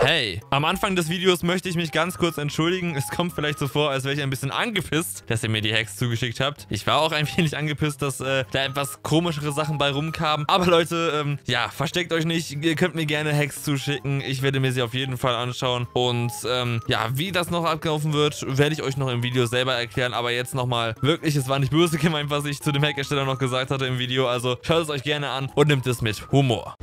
Hey, am Anfang des Videos möchte ich mich ganz kurz entschuldigen. Es kommt vielleicht so vor, als wäre ich ein bisschen angepisst, dass ihr mir die Hacks zugeschickt habt. Ich war auch ein wenig angepisst, dass da etwas komischere Sachen bei rumkamen. Aber Leute, ja, versteckt euch nicht. Ihr könnt mir gerne Hacks zuschicken. Ich werde mir sie auf jeden Fall anschauen. Und ja, wie das noch abgelaufen wird, werde ich euch noch im Video selber erklären. Aber jetzt nochmal, wirklich, es war nicht böse gemeint, was ich zu dem Hackersteller noch gesagt hatte im Video. Also schaut es euch gerne an und nimmt es mit Humor.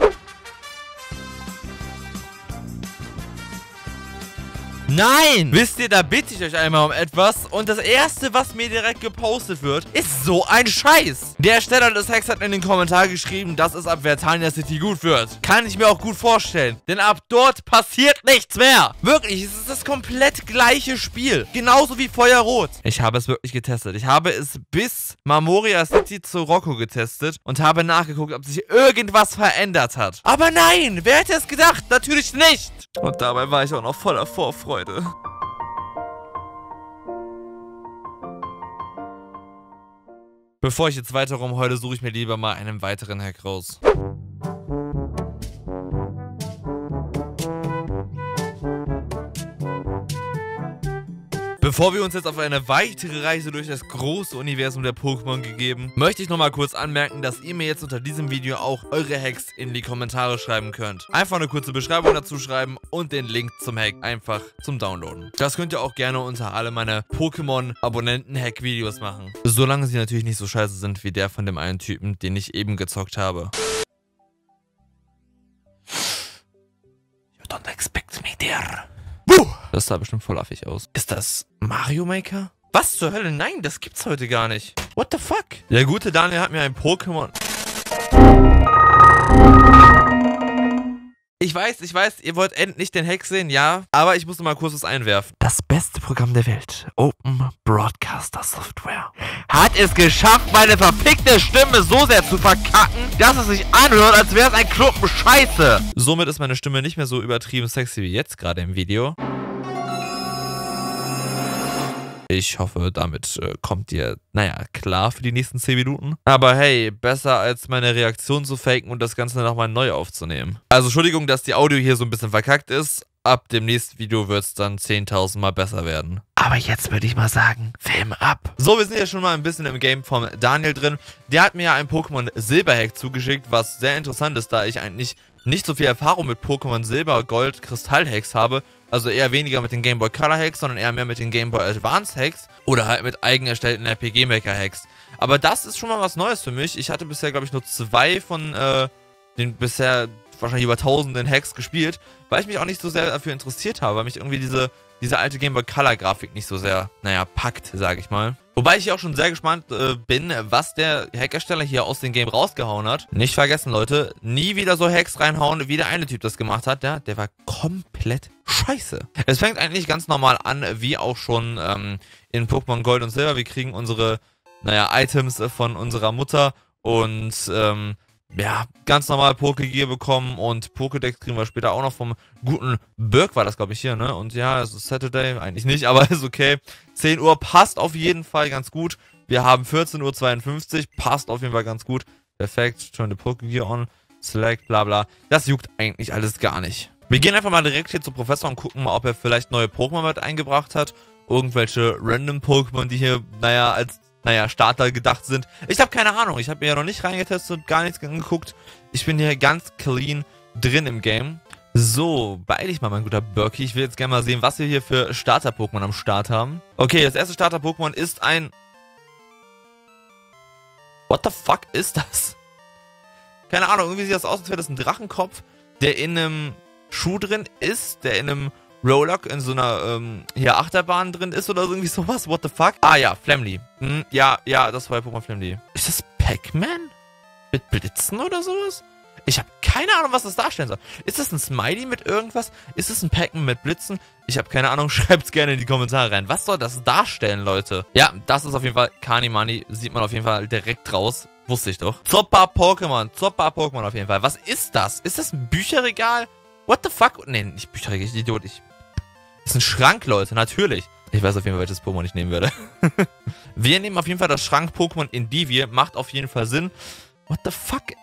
Nein! Wisst ihr, da bitte ich euch einmal um etwas und das erste, was mir direkt gepostet wird, ist so ein Scheiß. Der Ersteller des Hacks hat in den Kommentaren geschrieben, dass es ab Vertania City gut wird. Kann ich mir auch gut vorstellen, denn ab dort passiert nichts mehr. Wirklich, es ist das komplett gleiche Spiel. Genauso wie Feuerrot. Ich habe es wirklich getestet. Ich habe es bis Marmoria City zu Rocco getestet und habe nachgeguckt, ob sich irgendwas verändert hat. Aber nein, wer hätte es gedacht? Natürlich nicht. Und dabei war ich auch noch voller Vorfreude. Bevor ich jetzt weiter rumheule, suche ich mir lieber mal einen weiteren Hack raus. Bevor wir uns jetzt auf eine weitere Reise durch das große Universum der Pokémon begeben, möchte ich nochmal kurz anmerken, dass ihr mir jetzt unter diesem Video auch eure Hacks in die Kommentare schreiben könnt. Einfach eine kurze Beschreibung dazu schreiben und den Link zum Hack einfach zum Downloaden. Das könnt ihr auch gerne unter alle meine Pokémon-Abonnenten-Hack-Videos machen. Solange sie natürlich nicht so scheiße sind wie der von dem einen Typen, den ich eben gezockt habe. You don't expect me there. Das sah bestimmt voll affig aus. Ist das Mario Maker? Was zur Hölle? Nein, das gibt's heute gar nicht. What the fuck? Der gute Daniel hat mir ein Pokémon... Ich weiß, ihr wollt endlich den Hack sehen, ja. Aber ich muss noch mal kurz was einwerfen. Das beste Programm der Welt, Open Broadcaster Software, hat es geschafft, meine verfickte Stimme so sehr zu verkacken, dass es sich anhört, als wäre es ein Klumpen Scheiße. Somit ist meine Stimme nicht mehr so übertrieben sexy wie jetzt gerade im Video. Ich hoffe, damit kommt ihr, naja, klar für die nächsten 10 Minuten. Aber hey, besser als meine Reaktion zu faken und das Ganze nochmal neu aufzunehmen. Also Entschuldigung, dass die Audio hier so ein bisschen verkackt ist. Ab dem nächsten Video wird es dann 10.000 Mal besser werden. Aber jetzt würde ich mal sagen, Film ab. So, wir sind ja schon mal ein bisschen im Game von Daniel drin. Der hat mir ja ein Pokémon Silber-Hack zugeschickt, was sehr interessant ist, da ich eigentlich nicht so viel Erfahrung mit Pokémon Silber, Gold, Kristall-Hacks habe. Also eher weniger mit den Game Boy Color Hacks, sondern eher mehr mit den Game Boy Advance Hacks oder halt mit eigen erstellten RPG Maker Hacks. Aber das ist schon mal was Neues für mich. Ich hatte bisher, glaube ich, nur 2 von den bisher wahrscheinlich über tausenden Hacks gespielt, weil ich mich auch nicht so sehr dafür interessiert habe, weil mich irgendwie diese alte Game Boy Color Grafik nicht so sehr, naja, packt, sage ich mal. Wobei ich auch schon sehr gespannt bin, was der Hackersteller hier aus dem Game rausgehauen hat. Nicht vergessen, Leute, nie wieder so Hacks reinhauen, wie der eine Typ das gemacht hat. Der war komplett scheiße. Es fängt eigentlich ganz normal an, wie auch schon in Pokémon Gold und Silber. Wir kriegen unsere, naja, Items von unserer Mutter und ja, ganz normal Pokégear bekommen und Pokédex kriegen wir später auch noch vom guten Birk, war das, glaube ich, hier, ne? Und ja, es ist Saturday, eigentlich nicht, aber ist okay. 10 Uhr passt auf jeden Fall ganz gut. Wir haben 14:52 Uhr, passt auf jeden Fall ganz gut. Perfekt, turn the Pokégear on, select, bla bla. Das juckt eigentlich alles gar nicht. Wir gehen einfach mal direkt hier zum Professor und gucken mal, ob er vielleicht neue Pokémon mit eingebracht hat. Irgendwelche random Pokémon, die hier, naja, als Starter gedacht sind. Ich habe keine Ahnung. Ich habe mir ja noch nicht reingetestet, gar nichts angeguckt. Ich bin hier ganz clean drin im Game. So, beeil dich mal, mein guter Birky. Ich will jetzt gerne mal sehen, was wir hier für Starter-Pokémon am Start haben. Okay, das erste Starter-Pokémon ist ein... What the fuck ist das? Keine Ahnung, irgendwie sieht das aus, als wäre das ein Drachenkopf, der in einem Schuh drin ist, der in einem Rollock in so einer, hier Achterbahn drin ist oder irgendwie sowas. What the fuck? Ah ja, Flamly. Ja, das war ja Pokémon Flamly. Ist das Pac-Man? Mit Blitzen oder sowas? Ich habe keine Ahnung, was das darstellen soll. Ist das ein Smiley mit irgendwas? Ist das ein Pac-Man mit Blitzen? Ich habe keine Ahnung, schreibt's gerne in die Kommentare rein. Was soll das darstellen, Leute? Ja, das ist auf jeden Fall Kanimani. Sieht man auf jeden Fall direkt raus. Wusste ich doch. Zoppa-Pokémon auf jeden Fall. Was ist das? Ist das ein Bücherregal? What the fuck? Nee, nicht Bücherregal, ich Idiot. Das ist ein Schrank, Leute, natürlich. Ich weiß auf jeden Fall, welches Pokémon ich nehmen würde. Wir nehmen auf jeden Fall das Schrank-Pokémon Indivir. Macht auf jeden Fall Sinn. What the fuck, ey?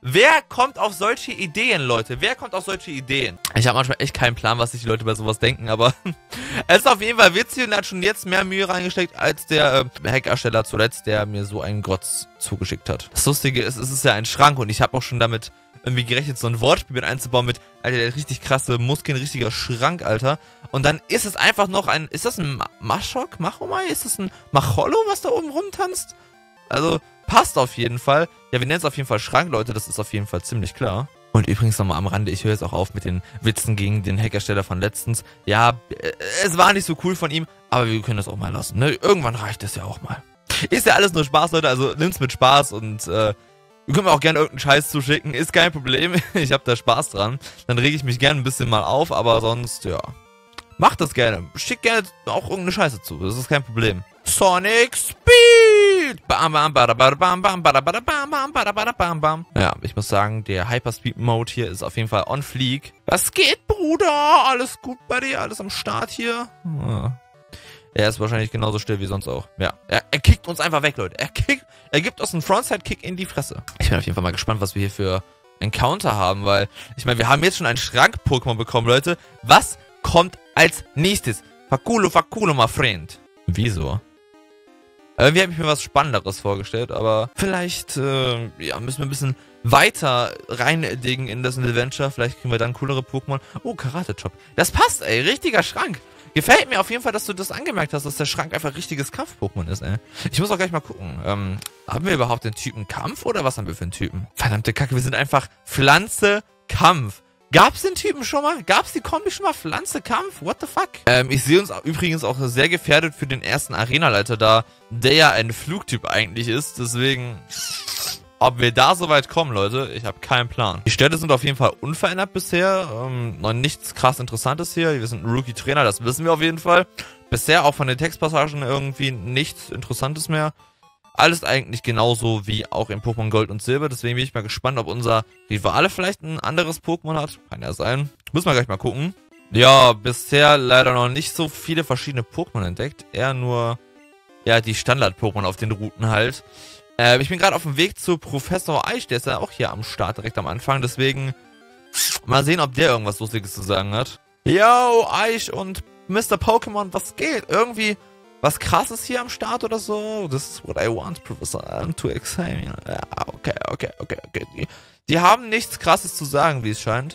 Wer kommt auf solche Ideen, Leute? Wer kommt auf solche Ideen? Ich habe manchmal echt keinen Plan, was sich die Leute bei sowas denken, aber es ist auf jeden Fall witzig und hat schon jetzt mehr Mühe reingesteckt als der Hackersteller zuletzt, der mir so einen Grotz zugeschickt hat. Das Lustige ist, es ist ja ein Schrank und ich habe auch schon damit irgendwie gerechnet, so ein Wortspiel mit einzubauen mit, Alter, der richtig krasse Muskeln, richtiger Schrank, Alter. Und dann ist es einfach noch ein, ist das ein Maschok? Machomai? Ist das ein Machollo, was da oben rumtanzt? Also, passt auf jeden Fall. Ja, wir nennen es auf jeden Fall Schrank, Leute. Das ist auf jeden Fall ziemlich klar. Und übrigens nochmal am Rande, ich höre jetzt auch auf mit den Witzen gegen den Hackersteller von letztens. Ja, es war nicht so cool von ihm, aber wir können das auch mal lassen, ne? Irgendwann reicht es ja auch mal. Ist ja alles nur Spaß, Leute, also nimmt's mit Spaß und ihr könnt mir auch gerne irgendeinen Scheiß zuschicken, ist kein Problem. Ich habe da Spaß dran. Dann rege ich mich gerne ein bisschen mal auf, aber sonst, ja. Macht das gerne. Schickt gerne auch irgendeine Scheiße zu, das ist kein Problem. Sonic Speed! Bam, bam, bada, bada, bam, bam, bada, bada, bam, bam, bada, bada, bam, bam. Ja, ich muss sagen, der Hyperspeed-Mode hier ist auf jeden Fall on fleek. Was geht, Bruder? Alles gut bei dir? Alles am Start hier? Ja. Er ist wahrscheinlich genauso still wie sonst auch. Ja, er kickt uns einfach weg, Leute. Er gibt uns einen Frontside-Kick in die Fresse. Ich bin auf jeden Fall mal gespannt, was wir hier für Encounter haben, weil, ich meine, wir haben jetzt schon einen Schrank-Pokémon bekommen, Leute. Was kommt als nächstes? Fakulo, my friend. Wieso? Irgendwie habe ich mir was Spannenderes vorgestellt, aber vielleicht ja, müssen wir ein bisschen weiter reindingen in das Adventure. Vielleicht kriegen wir dann coolere Pokémon. Oh, Karate-Chop. Das passt, ey. Richtiger Schrank. Gefällt mir auf jeden Fall, dass du das angemerkt hast, dass der Schrank einfach richtiges Kampf-Pokémon ist, ey. Ich muss auch gleich mal gucken. Haben wir überhaupt den Typen Kampf oder was haben wir für einen Typen? Verdammte Kacke, wir sind einfach Pflanze, Kampf. Gab's den Typen schon mal? Gab's die Kombi schon mal? Pflanze, Kampf? What the fuck? Ich sehe uns übrigens auch sehr gefährdet für den ersten Arenaleiter da, der ja ein Flugtyp eigentlich ist. Deswegen, ob wir da so weit kommen, Leute, ich habe keinen Plan. Die Städte sind auf jeden Fall unverändert bisher. Noch nichts krass Interessantes hier. Wir sind ein Rookie-Trainer, das wissen wir auf jeden Fall. Bisher auch von den Textpassagen irgendwie nichts Interessantes mehr. Alles eigentlich genauso wie auch in Pokémon Gold und Silber. Deswegen bin ich mal gespannt, ob unser Rivale vielleicht ein anderes Pokémon hat. Kann ja sein. Müssen wir gleich mal gucken. Ja, bisher leider noch nicht so viele verschiedene Pokémon entdeckt. Eher nur, ja, die Standard-Pokémon auf den Routen halt. Ich bin gerade auf dem Weg zu Professor Eich. Der ist ja auch hier am Start, direkt am Anfang. Deswegen mal sehen, ob der irgendwas Lustiges zu sagen hat. Yo, Eich und Mr. Pokémon, was geht? Irgendwie was Krasses hier am Start oder so? This is what I want, Professor, to examine. Ja, okay. Die haben nichts Krasses zu sagen, wie es scheint.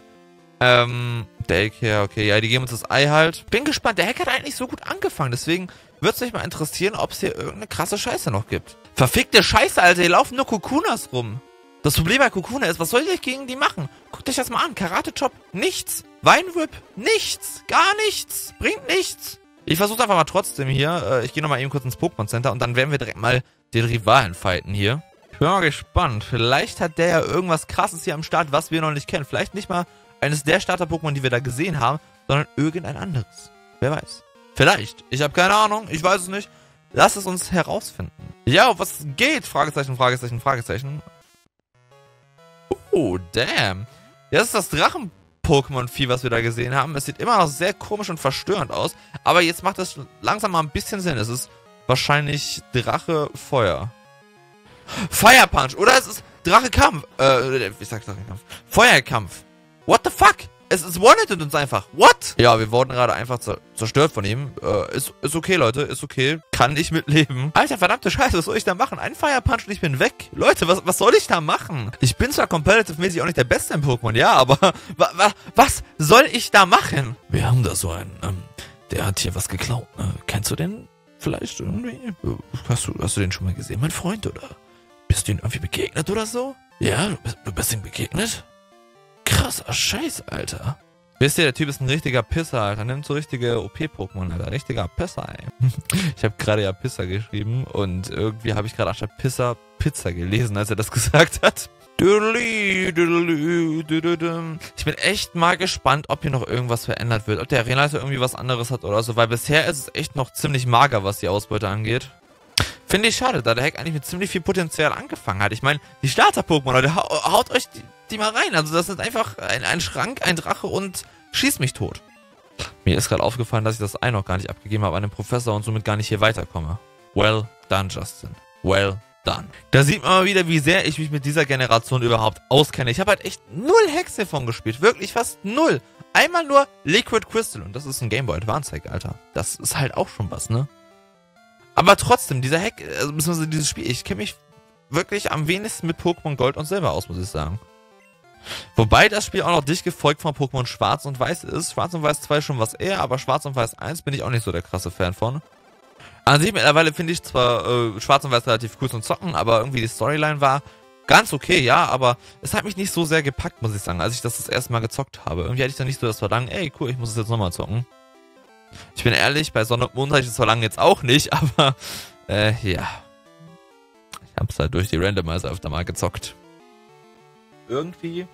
Daycare, okay, ja, die geben uns das Ei halt. Bin gespannt, der Hack hat eigentlich so gut angefangen, deswegen würde es mich mal interessieren, ob es hier irgendeine krasse Scheiße noch gibt. Verfickte Scheiße, Alter, hier laufen nur Kukunas rum. Das Problem bei Kukuna ist, was soll ich gegen die machen? Guckt euch das mal an, Karate-Chop, nichts. Weinwhip, nichts, gar nichts, bringt nichts. Ich versuche einfach mal trotzdem hier. Ich gehe nochmal eben kurz ins Pokémon Center und dann werden wir direkt mal den Rivalen fighten hier. Ich bin mal gespannt. Vielleicht hat der ja irgendwas Krasses hier am Start, was wir noch nicht kennen. Vielleicht nicht mal eines der Starter-Pokémon, die wir da gesehen haben, sondern irgendein anderes. Wer weiß. Vielleicht. Ich habe keine Ahnung. Ich weiß es nicht. Lass es uns herausfinden. Ja, was geht? Fragezeichen, Fragezeichen, Fragezeichen. Oh, damn. Ja, das ist das Drachen-Pokémon-Vieh, was wir da gesehen haben. Es sieht immer noch sehr komisch und verstörend aus. Aber jetzt macht das langsam mal ein bisschen Sinn. Es ist wahrscheinlich Drache Feuer. Fire Punch. Oder es ist Drache Kampf. Ich sag Drache Kampf. Feuerkampf. What the fuck? Es one-hitted uns einfach. What? Ja, wir wurden gerade einfach zerstört von ihm. Ist okay, Leute. Ist okay. Kann ich mitleben. Alter, verdammte Scheiße, was soll ich da machen? Ein Fire Punch und ich bin weg. Leute, was soll ich da machen? Ich bin zwar competitive-mäßig auch nicht der Beste im Pokémon, ja, aber was soll ich da machen? Wir haben da so einen, der hat hier was geklaut. Kennst du den vielleicht irgendwie? Hast du den schon mal gesehen, mein Freund, oder? Bist du ihm irgendwie begegnet oder so? Ja, du bist ihm begegnet? Krasser Scheiß, Alter. Wisst ihr, der Typ ist ein richtiger Pisser, Alter. Nimmt so richtige OP-Pokémon, Alter. Richtiger Pisser, ey. Ich habe gerade ja Pisser geschrieben und irgendwie habe ich gerade anstatt Pisser Pizza gelesen, als er das gesagt hat. Ich bin echt mal gespannt, ob hier noch irgendwas verändert wird. Ob der Arenaleiter irgendwie was anderes hat oder so, weil bisher ist es echt noch ziemlich mager, was die Ausbeute angeht. Finde ich schade, da der Hack eigentlich mit ziemlich viel Potenzial angefangen hat. Ich meine, die Starter-Pokémon, Leute, haut euch die mal rein. Also das ist einfach ein Schrank, ein Drache und schießt mich tot. Mir ist gerade aufgefallen, dass ich das Ei noch gar nicht abgegeben habe an den Professor und somit gar nicht hier weiterkomme. Well done, Justin. Well dann. Da sieht man mal wieder, wie sehr ich mich mit dieser Generation überhaupt auskenne. Ich habe halt echt 0 Hacks hiervon gespielt. Wirklich fast 0. Einmal nur Liquid Crystal. Und das ist ein Game Boy Advance Hack, Alter. Das ist halt auch schon was, ne? Aber trotzdem, dieser Hack, beziehungsweise dieses Spiel, ich kenne mich wirklich am wenigsten mit Pokémon Gold und Silber aus, muss ich sagen. Wobei das Spiel auch noch dicht gefolgt von Pokémon Schwarz und Weiß ist. Schwarz und Weiß 2 schon was eher, aber Schwarz und Weiß 1 bin ich auch nicht so der krasse Fan von. An sich mittlerweile finde ich zwar Schwarz und Weiß relativ cool zum Zocken, aber irgendwie die Storyline war ganz okay, ja, aber es hat mich nicht so sehr gepackt, muss ich sagen, als ich das erste Mal gezockt habe. Irgendwie hatte ich dann nicht so das Verlangen, ey, cool, ich muss es jetzt nochmal zocken. Ich bin ehrlich, bei Sonne und Mond hatte ich das Verlangen jetzt auch nicht, aber, ja. Ich hab's halt durch die Randomizer öfter mal gezockt. Irgendwie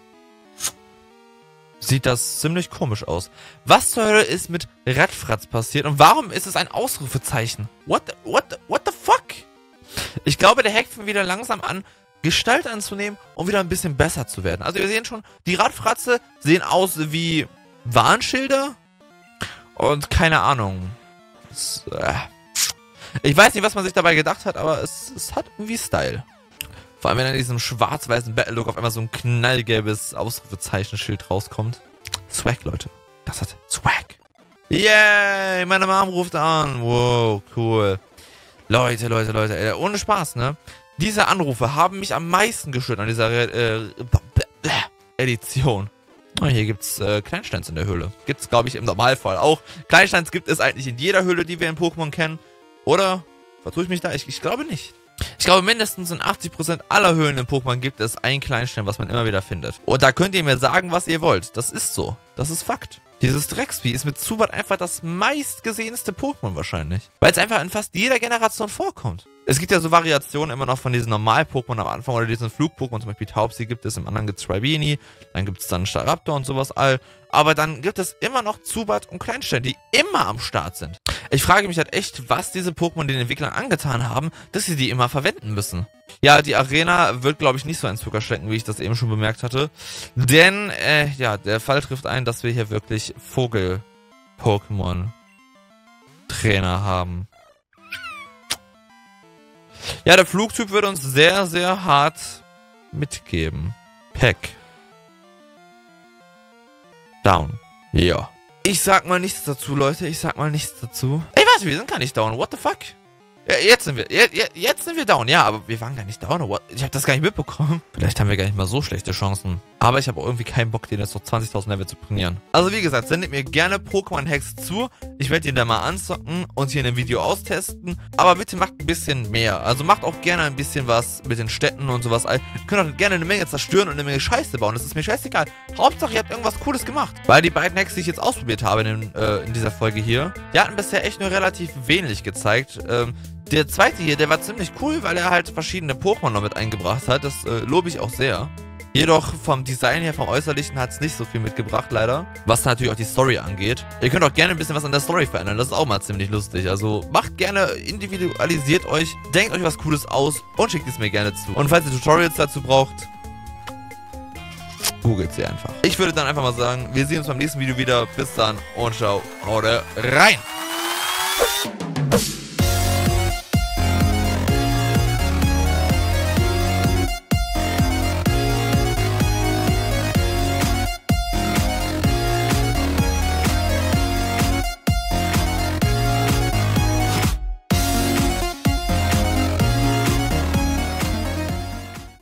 sieht das ziemlich komisch aus. Was zur Hölle ist mit Radfratz passiert und warum ist es ein Ausrufezeichen? What the fuck? Ich glaube, der Hack fängt wieder langsam an, Gestalt anzunehmen und wieder ein bisschen besser zu werden. Also wir sehen schon, die Radfratze sehen aus wie Warnschilder und keine Ahnung. Ich weiß nicht, was man sich dabei gedacht hat, aber es hat irgendwie Style. Vor allem, wenn in diesem schwarz-weißen Battle-Look auf einmal so ein knallgelbes Ausrufezeichenschild rauskommt. Swag, Leute. Das hat Swag. Yay, meine Mom ruft an. Wow, cool. Leute, ey, ohne Spaß, ne? Diese Anrufe haben mich am meisten gestört an dieser Edition. Oh, hier gibt's Kleinsteins in der Höhle. Gibt's, glaube ich, im Normalfall auch. Kleinsteins gibt es eigentlich in jeder Höhle, die wir in Pokémon kennen. Oder? Vertue ich mich da? Ich glaube nicht. Ich glaube, mindestens in 80% aller Höhlen in Pokémon gibt es ein Kleinstein, was man immer wieder findet. Und da könnt ihr mir sagen, was ihr wollt. Das ist so. Das ist Fakt. Dieses Drecksvieh ist mit Zubat einfach das meistgesehenste Pokémon wahrscheinlich. Weil es einfach in fast jeder Generation vorkommt. Es gibt ja so Variationen immer noch von diesen Normal-Pokémon am Anfang oder diesen Flug-Pokémon, zum Beispiel Taubsi gibt es, im anderen gibt es Tribini, dann gibt es dann Staraptor und sowas all. Aber dann gibt es immer noch Zubat und Kleinstein, die immer am Start sind. Ich frage mich halt echt, was diese Pokémon den Entwicklern angetan haben, dass sie die immer verwenden müssen. Ja, die Arena wird, glaube ich, nicht so ein Zucker schlecken, wie ich das eben schon bemerkt hatte. Denn, ja, der Fall trifft ein, dass wir hier wirklich Vogel-Pokémon-Trainer haben. Ja, der Flugtyp wird uns sehr, sehr hart mitgeben. Peck. Down. Ja. Ich sag mal nichts dazu, Leute. Ich sag mal nichts dazu. Ey, was? Wir sind gar nicht down. What the fuck? Ja, jetzt sind wir down. Ja, aber wir waren gar nicht down. What? Ich habe das gar nicht mitbekommen. Vielleicht haben wir gar nicht mal so schlechte Chancen. Aber ich habe auch irgendwie keinen Bock, den jetzt noch 20.000 Level zu trainieren. Also wie gesagt, sendet mir gerne Pokémon-Hacks zu. Ich werde den da mal anzocken und hier in einem Video austesten. Aber bitte macht ein bisschen mehr. Also macht auch gerne ein bisschen was mit den Städten und sowas. Ihr könnt auch gerne eine Menge zerstören und eine Menge Scheiße bauen. Das ist mir scheißegal. Hauptsache, ihr habt irgendwas Cooles gemacht. Weil die beiden Hacks, die ich jetzt ausprobiert habe in dieser Folge hier, die hatten bisher echt nur relativ wenig gezeigt. Der zweite hier, der war ziemlich cool, weil er halt verschiedene Pokémon noch mit eingebracht hat. Das lobe ich auch sehr. Jedoch vom Design her, vom Äußerlichen hat es nicht so viel mitgebracht, leider. Was natürlich auch die Story angeht. Ihr könnt auch gerne ein bisschen was an der Story verändern. Das ist auch mal ziemlich lustig. Also macht gerne, individualisiert euch, denkt euch was Cooles aus und schickt es mir gerne zu. Und falls ihr Tutorials dazu braucht, googelt sie einfach. Ich würde dann einfach mal sagen, wir sehen uns beim nächsten Video wieder. Bis dann und ciao, haut rein!